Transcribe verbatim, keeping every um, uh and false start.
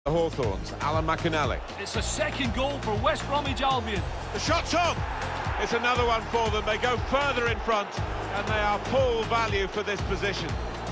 Hawthorns, Alan McInally. It's a second goal for West Bromwich Albion. The shot's on! It's another one for them. They go further in front, and they are full value for this position.